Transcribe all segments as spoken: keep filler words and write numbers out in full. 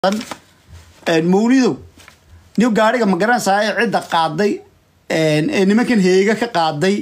موليدو نيو gaariga ma garanaysaa cid qaaday ee nimankan heega ka qaaday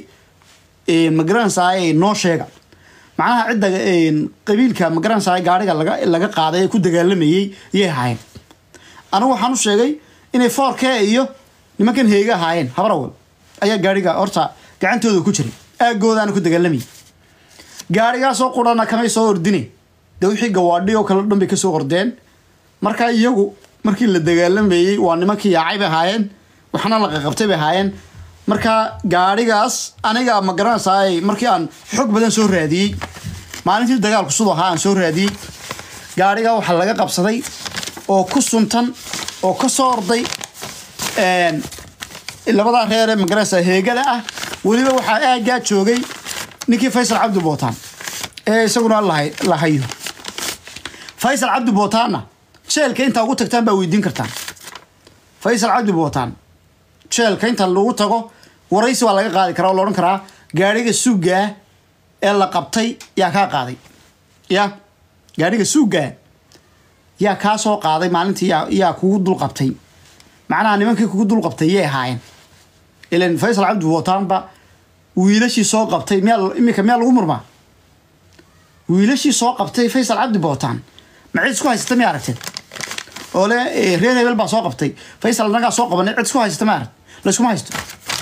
ee ma garanaysaa noo sheega macnaha cid qabiilka ma garanaysaa gaariga laga laga qaaday ku dagaalamayay yey hayn anigu waxaan u sheegay inay four K iyo nimankan heega haayeen habarawal ayaa gaariga horta gacantooda ku jiray aagoodan ku dagaalamay gaariga soo qudana kamay soo ordinay dawixii gawaadhi oo kala dhanbay ka soo ordeen marka iyagu markii la dagaalamayay waa nimankii yaacay bay haayeen waxana la qabtay bay haayeen marka gaarigaas aniga ma garanaysaa markii aan xog badan soo raadiyay maalintii dagaalku soo ahaa aan soo raadiyay gaariga waxa laga qabsaday oo ku suntan oo ka soo orday een labada reer ma garanaysaa heegada ah waliba waxa aaga joogay ninkii Faysal Cabdi Bootaan ee isaguna la hayo Faysal Cabdi Bootaana sheelka inta ugu tagtaan baa weydiin kartaan Faysal Cabdi Bootaan sheelka inta lagu tago waraysi waa laga qaadi karaa oo la oran karaa gaariga suuga ee la qabtay yaa ka qaaday ya gaariga suuga yaa ka soo qaaday maalintii yaa kugu dul qabtay macnaha nimankii kugu dul qabtay yey haayeen ileen Faysal Cabdi Bootaan ba wiilashii soo qabtay meel imika meel lagu murmaa wiilashii soo qabtay Faysal Cabdi Bootaan ma cid isku haysata ma aragtay oo le reer hebel baa soo qabtay Faysal naga soo qabanay cid isku haysata ma arag la isku haysto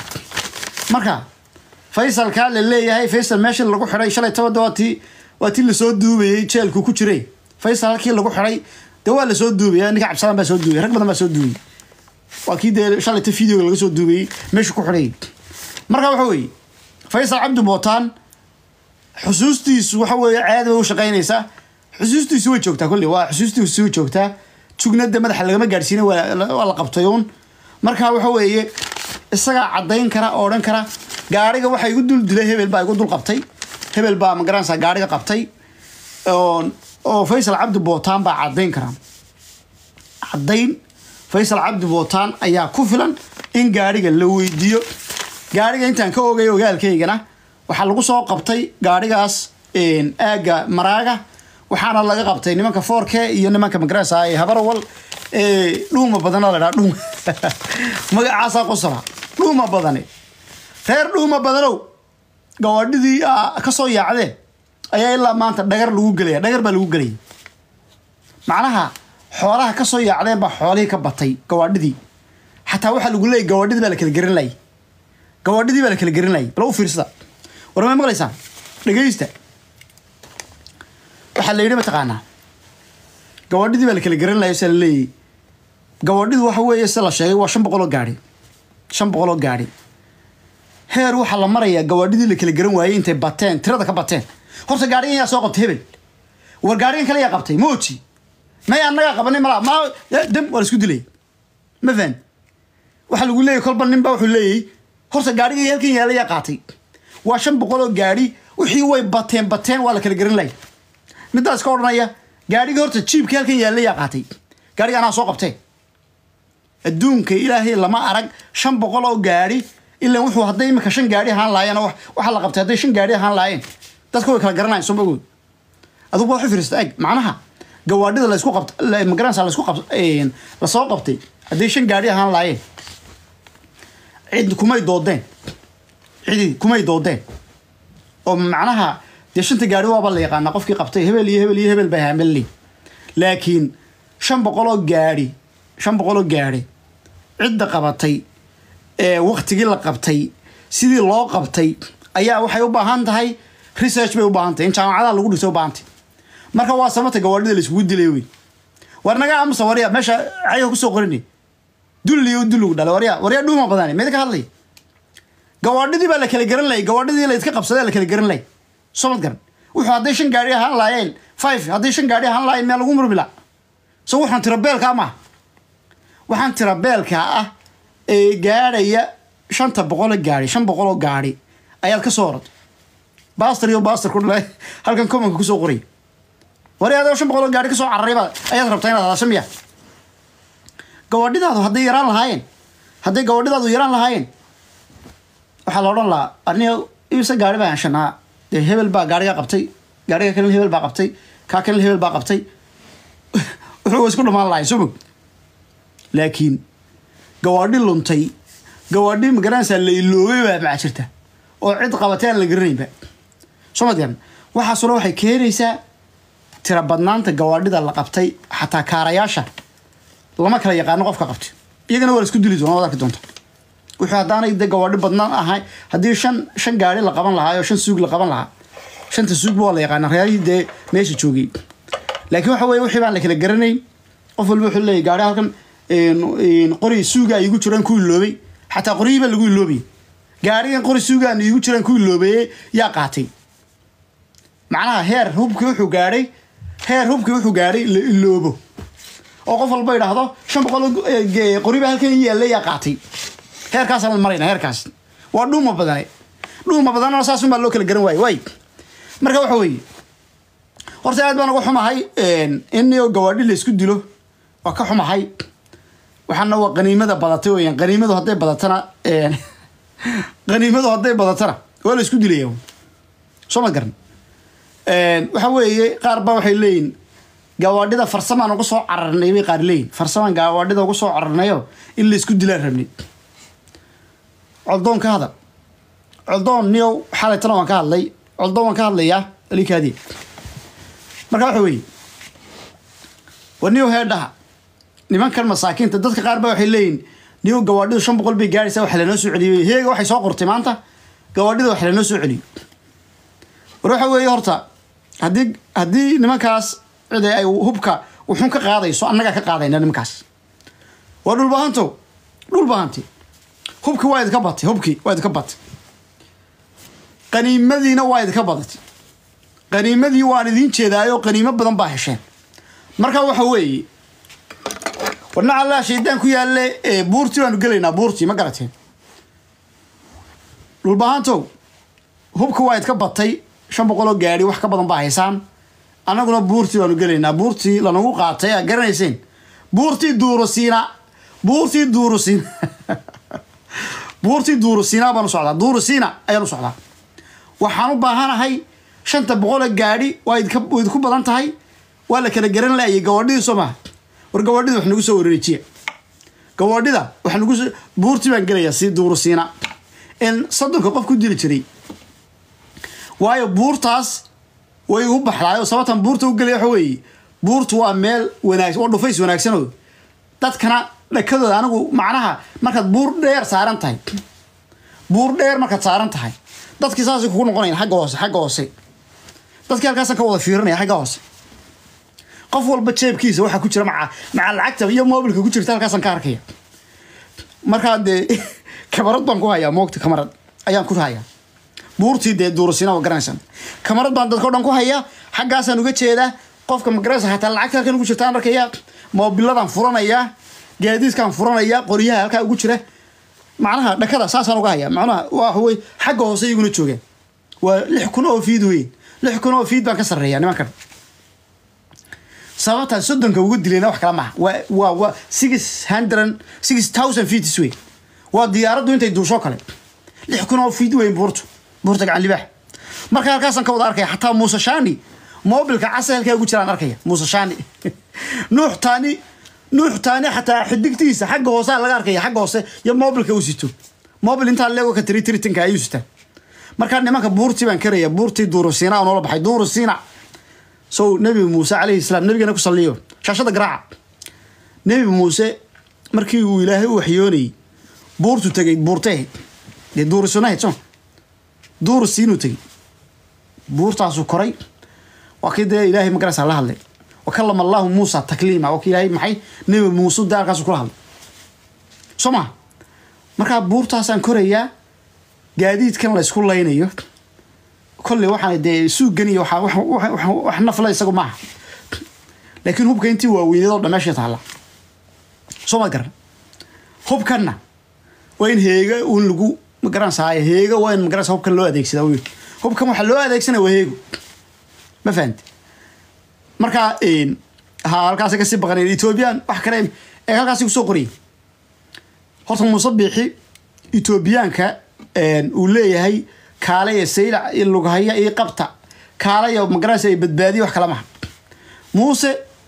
marka Faysal ka leeyahay Faysal meesha lagu xiray shalay todobaadii waati la soo duubay jeelku ku jiray Faysal halkii lagu xiray dawaa la soo duubay ninka cabsan baa soo duubay rag badan baa soo duubay waa kii de shalay ta video laga soo duubay meesha ku xiray marka waxa weey Faysal Cabdi Bootaan xusuustiisu waxa weey caadi u shaqeynaysa xusuustiisu way joogtaa kulli waa xusuustiisu way joogtaa tugnada madaxa laga ma gaarsiinay waa la qabtayoon marka waxa weeye isaga cadeyn kara oo dhan kara gaariga waxa igu dul dilay hebel baa igu dul qabtay hebel baa ma garanaysaa gaariga qabtay oo oo Faysal Cabdi Bootaan baa cadeyn kara cadeyn Faysal Cabdi Bootaan ayaa ku filan in gaariga la weydiyo gaariga intaan ka ogay ogaalkaygana waxa lagu soo qabtay gaarigaas een aaga maraaga waxaana laga qabtay nimanka four K iyo nimanka magarasa ay habarawal ee dhuuma badan la dhaadhu magacaasa qosara dhuuma badan reer dhuuma badanow gawadhidii ka soo yaacday ayaa ilaa maanta dhagar lagu galay dhagar baa lagu galay macnaha xoolaha ka soo yaacdeen ba xoolihii ka batay gawadhidii xataa waxa lagu leeyahay gawadhidii baa la kala garin lay gawadhidii baa la kala garin lay bal u fiirsada warma maqlaysaa dhageysta waxa la yiri ma taqaana gawadhidii baa la kala garan lahayd sal leey gawadhidu waxa weeye sala sheegay waa shan boqol oo gaari shan boqol oo gaari heer waxa la marayaa gawadhidii la kala garan waayay intay bateen tirada ka bateen horta gaarigan yaa soo qabtay hebel war gaarigan kale yaa qabtay mooji ma yaa naga qabanay mala ma dam wala isku dilay ma faan waxa lagu leeyahay kolba nin baa wuxuu leeyahay horta gaarigan halkan yaala yaa qaatay waa shan boqol oo gaari wixii way bateen bateen waa la kala garan lahayd midaas ka oranaya gaariga horta jeepka halkan yaala yaa qaatay gaariga ana soo qabtay adduunka ilaahay lama arag shan boqol oo gaari ilaa wuxuu haday imika shan gaari ahaan laayeen waxa la qabtay haday shan gaari ahaan laayeen dadku way kala garanayaan soo bogood adigu waxa fiirsta ag macnaha gawaadhida la isku qabtay ma garanaysaa la isku qabtay la soo qabtay haday shan gaari ahaan laayeen cid kumay doodeen cid kumay doodeen oo macnaha de shanta gaari waa la yaqaan qofkii qabtay hebel iyo hebel iyo hebel baa haamilay laakiin shan boqol oo gaari shan boqol oo gaari cid qabatay ee waqtigii la qabtay sidii loo qabtay ayaa waxay u baahan tahay research bay u baahan tahay in jaamacadaha lagu dhiso u baahan tahay marka waa samata gawaadhida la isku dilay weey war naga amsa wariya meesha ay ku soo qorinay dulliyo dulug dhalay wariya wariya dhuuma badan mid ka hadlay gawaadhidii baa la kala garan lay gawaadhidii la iska qabsaday la kala garan lay somad garan wuxuu haday shan gaari ahaan laayeen five haday shan gaari ahaan laayeen meel lagu murbila soo waxaan tira beelka ma waxaan tira beelka ah ee gaaraya shanta boqol gaari shan boqol oo gaari ayaad ka soo orod baaster iyo baaster ku dhalay halkan comment ku soo qoray wariyaado shan boqol gaari ka soo carrayba ayaad rabtaa inaad hadasho miya gawadhidaadu haday yaraan lahaayeen haday gawadhidaadu yaraan lahaayeen waxa la oran lahaa arniyo ibsa gaari baan shanaa de hebel baa gaariga qabtay gaariga kale hebel baa qabtay ka kale hebel baa qabtay wuxuu isku dhamaan lahay subag laakiin gawaadhi luntay gawaadhi magaranaysa la iloobay baa ma jirta oo cid qabateen la garanayba Soomaaliyan waxa soo waxay keenaysaa tira badnaanta gawaadhida la qabtay xataa kaarayaasha lama kala yaqaan qofka qabtay iyagana waa isku dili doonaa wada doonta wuxuu hadaanay de gawaadhi badnaan ahay hadii shan shan gaari la qaban lahaa oo shan suug la qaban lahaa shanta suug waa la yaqaan reeyay meesha joogay laakiin waxa weeye wixii baan la kala garanay qof walba wuxuu leeyahay gaari halkan een qori suuga ay ugu jiraan ku iloobay xataa qoriiba lagu iloobay gaarigan qori suuga ay ugu jiraan ku iloobay yaa qaatay macnaha heer hubki wuxuu gaaray heer hubki wuxuu gaaray la iloobo oo qof walba yiraahdo shan boqol qoriiba halkan yaallay yaa qaatay heerkaas aan marayna heerkaas waa dhuuma badan dhuuma badan oo saas uma loo kala garan waay way marka waxa weeye horta aad baan ugu xumahay in iyo gawaadhi la isku dilo waa ka xumahay waxaana waa qaniimada badatay oo qaniimadu haday badatana een qaniimadu haday badatana waa la isku dilayo soo ma garan een waxa weeye qaar ba waxay leeyin gawaadhida farsamaan ugu soo cararnay way qaar leeyin farsamaan gawaadhida ugu soo cararnayo in la isku dilaan rabnay عضون كهذا عضون نيو حالة ترى كهذا عضون كهذا يا اللي كهذي مركب حوي ونيو هذا نمان كان مساكين تدك قاربة وحلين نيو جوادي شن بقول بيجاري سوى حلا نسوا عليه هي واحد ساقر تمانته جوادي وحلا نسوا عليه روح حوي يهرتا هدي هدي نمان كاس عدي هبكا وحنك قاضي سو أنا كقاضي نمان كاس ودول بهانتو دول بهانتي hubki waa idka batay hubki waa idka batay qaniimadiina waa idka badatay qaniimadii waan idin jeedaayo qaniimo badan baa hesheen marka waxa weeye wana Allah sheedan ku yaale ee buurti waanu galeynaa buurti ma garateen dhulbahanto hubki waa idka batay shan boqol oo gaari wax ka badan baa heysaan anaguna buurti waanu galeynaa buurti la nagu qaatay a garanayseen buurti duursiina buurti duursiina buurti duursiina baan socdaa duursiina ayaan socdaa waxaan u baahanahay shanta boqol gaari waa idka ku badan tahay waa la kala garan laayay gawadhida Soomaa war gawadhida wax nagu soo wareejiye gawadhida wax nagu buurti baan galayaa si duursiina in sadonka qof ku dili jiray waayo buurtaas way u baxlaayo sababtan buurta u galay waxa weeye buurtu waa meel wanaagsan oo dhufays wanaagsan oo dadkana dhakadooda anigu macnaha markaad buur dheer saaran tahay buur dheer markaad saaran tahay dadkii saas ku noqonayaan xagga hoose xagga hoose dadkii halkaas ka wada fiirinaya xagga hoose qof walba jeebkiisa waxa ku jira maca maca lacagta iyo mobilka ku jirta halkaas ka arkaya marka de kamarad baan ku hayaa moogta kamarad ayaan ku hayaa buurtii de duursiina oo garanaysan kamarad baan dadka dhan ku hayaa xaggaas aan uga jeedaa qofka magaraysa hataa lacagta halkan ku jirta aan arkaya mobiladan furanaya gaadiidkan furanaya qoriyaha halka ugu jira macnaha dhakada saasaan uga hayaa macnaha waxa way xagga hoose iguna joogeen waa lix kun oo fiid weyn lix kun oo fiid baan ka sareeyaa nimankan sababta soddonka ugu dileena wax kala ma waa waa six thousand feet isway waa diyaaradu intay duusho kale lix kun oo fiid weyn buurto buurta gacan libaax marka halkaas aan ka wada arkaya xataa Muuse Shaani mobilka casalka ugu jiraan arkaya Muuse Shaani nuux taani nuux taani xataa xidigtiisa xagga hoose laga arkaya xagga hoose iyo mobilka uu sito mobil inta leego ka tiri tiri tinka ayuu sita marka nimanka buurti baan karaya buurti duursiina oo la baxay duursiina soo nabi Muuse alayhi salaam nabigana ku saliyo shashada garaaca nabi Muuse markii uu Ilaahay u waxyoonay buurtu tagay buurtay de duursiina hayso duursiinu tagay buurtaasu koray وكده إلهي مقرس الله الله وكلم الله موسى تكليما وكإلهي محي نبي موسى دار كاسو كلها سمع مركب بورتاسان كوريا جديد كان لا يسكول لينيو كل واحد ده سوق جنيه وح وح وح وح نفلا يسقوا معه لكن هو بكنتي وين ضد ماشية تعالى سمع كر هو بكنا وين هيجا ونلقو مقرس هاي هيجا وين مقرس هو بكن لو أديك سداوي هو بكم حلو أديك سنة وهيجو ما فهمت مركا إن هالكاس كسب بقرين إثيوبيان وحكرين إيه هالكاس يسوقري هرت المصبيحي إثيوبيان كا إن وليه هاي كالي السيلة اللي هي إيه قبطة كالي يوم مقراس بدبادي وحكلامها موسى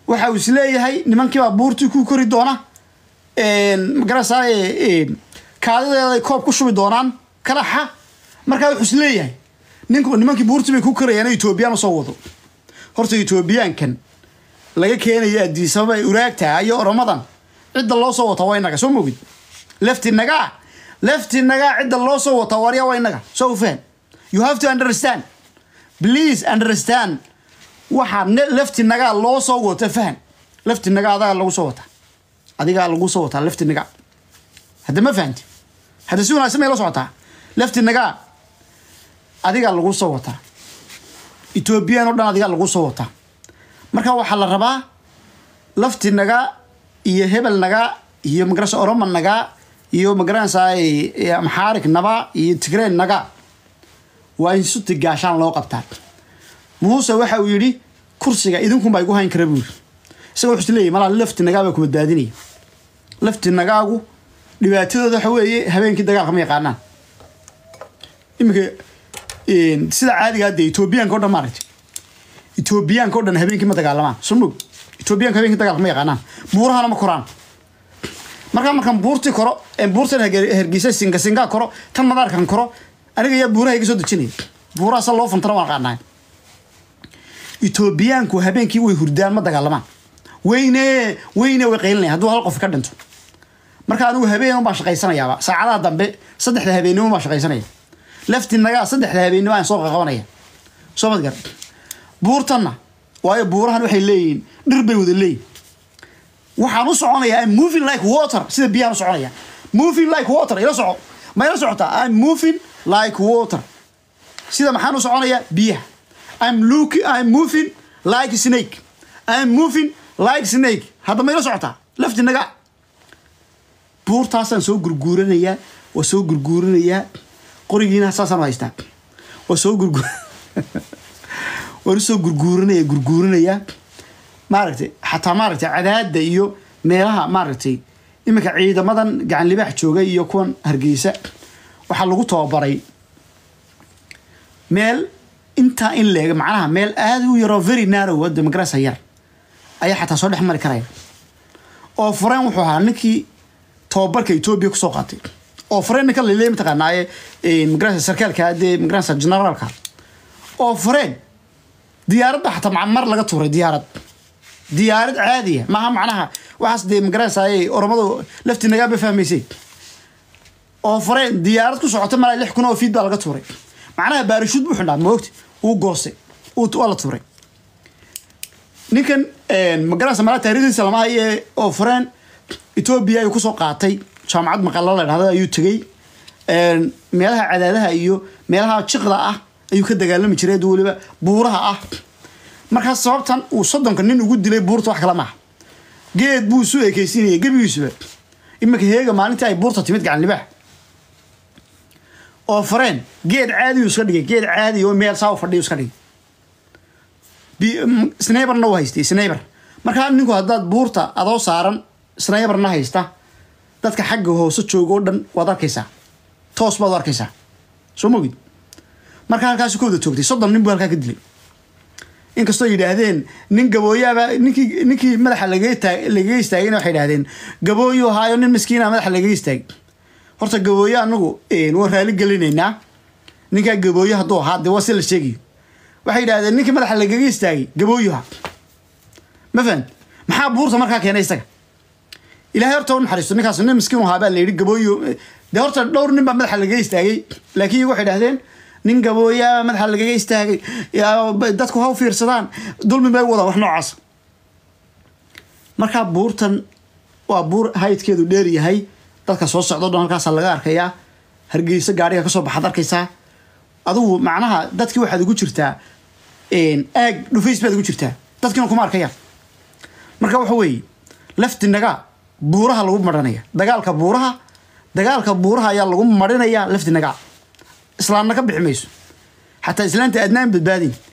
waxa uu isleeyahay nimankii baa buurtii ku kori doona een magarasay kaadideeda ay koob ku shubi doonaan kalaxa markaa wuxuu isleeyahay ninku nimankii buurtii bay ku korayaan Ethiopian soo wado horta Ethiopian kan laga keenayo Addis Ababa ay uraagtaa ayo Ramadan cid loo soo wato way naga soo moogid lefti naga lefti naga cid loo soo wato wariya way naga soo faan you have to understand please understand waxa lefti naga loo soo wato faan lefti naga adaa lagu soo wata adiga lagu soo wata lefti naga hada ma fahanti hada si wanaagsan ay la socotaa lefti naga adiga lagu soo wata Ethiopian oo dhan adiga lagu soo wata marka waxa la rabaa lefti naga iyo hebel naga iyo magarasha Oromo naga iyo magarasha ay Amharic naba iyo Tigray naga waa in suti gaashaan loo qabtaa Muuse waxa uu yiri kursiga idinku ma igu hayn kara buu isagoo wuxuu leeyahay mala lefti naga ba ku badbaadinay lefti nagaagu dhibaatadooda waxa weeye habeenkii dagaalka ma yaqaanaan imika in sida caadiga ah Ethiopian ka dhamaartay Ethiopian ka dhan habeenkii ma dagaalamaan sumug Ethiopian ka habeenkii dagaalka ma yaqaanaan buurahana ma koraan marka markan buurti koro ee buurtan hergeysa singa singa koro tan madaarkan koro aniga ya buuraha iga soo dajinay buuraha soo loo fantara waan qaadnaa Ethiopian ku habeenkii way hurdaan ma dagaalamaan weyne weyne way qeylnay haduu hal qof ka dhinto marka anigu habeen ma shaqaysanayaa saacadaha dambe saddexda habeenimo ma shaqaysanaya lefti naga saddexda habeenimo aan soo qabanaya soo madgar buurtana waayo buurahan waxay leeyihiin dhir bay wada leeyihiin waxaan u soconayaa I'm moving like water sida biyaha u soconaya moving like water ila soco ma ila socota I'm moving like water sida maxaan u soconayaa biyaha I'm looking I'm moving like a snake I'm moving like snake hada ma ila socota lefti naga buurtaasan soo gurguuranaya oo soo gurguuranaya qorigiina saasan haystaa oo soo gurgur oo soo gurguuranaya gurguuranaya maaragtay xataa maaragtay cadaadda iyo meelaha maaragtay imika ciidamadan gacan libaax jooga iyo kuwan Hargeysa waxa lagu tababaray meel inta in leega macnaha meel aad u yaro very narrow wada magarasa yar ayaa xataa soo dhex mari karaya oo fureen wuxuu ahaa ninkii tababarka Ethiopia ku soo qaatay oo fureen ninka la leeyahay taqaanaaye ee magarasa sarkaalka hadee magarasa generalka oo fureen diyaaradda xataa macmar laga tuuray diyaarad diyaarad caadiya ma aha macnaha waxaas de magarasa ay Oromadu lefti naga ba fahmaysay oo fureen diyaarad ku socota malay lix kun oo feed baa laga tuuray macnaha baarishud buu xidhaa moogti uu goosay uu wala tuuray ninkan een magarasa mala taariikhdiisa lama haye oo fureen Ethiopia ay ku soo qaatay jaamacad maqalla la yiraahdo ayuu tagay een meelaha cadaadaha iyo meelaha jiqda ah ayuu ka dagaalami jiray waliba buuraha ah marka sababtan uu soddonka nin ugu dilay buurta wax kala ma geed buu soo ekeysinayay gabigiisuba imika heega maalintii ay buurta timid gacan libaax oo fareen geed caadi uu iska dhigay geed caadi oo meel saaw fadhiyo iska dhigay bi sniper no haystay sniper marka ninku hadaad buurta adoo saaran sniper na haysta dadka xagga hoose joogo dhan wada arkaysa toos baad arkaysa soo moogid marka halkaas ku wada joogtay soddon nin buu halka ka dilay in kasto yiraahdeen nin gabooyaaba ninkii ninkii madaxa laga taag laga istaagay waxay yiraahdeen gabooyo haayo nin miskiin ah madaxa laga istaagay horta gabooyo anagu een war raali galinaynaa ninka gabooyo hadoo haday waa sila sheegay waxay yiraahdeen ninkii madaxa laga istaagay gabooyo ma fahant maxaa buurta markaa keenay isaga ilaahay horta uu naxariisto ninkaas nin miskiin ah baa la yiri gabooyo de horta dhowr nin baa madaxa laga istaagay laakiin waxay yiraahdeen nin gabooya madaxa laga istaagay yaa dadku haw fiirsadaan dulmi bay wada wax noocaas marka buurtan waa buur haydkeedu dheer yahay dadka soo socdo dhan halkaas laga arkaya Hargeysa gaariga ka soo baxad arkaysa adigu macnaha dadkii waxaad ugu jirtaa een aag dhufays baad ugu jirtaa dadkina kuma arkaya marka waxa weey lefti naga buuraha lagu marinaya dagaalka buuraha dagaalka buuraha ayaa lagu marinaya lefti naga islaamna ka bixi mayso حتى إسلام تأدنان بالبادين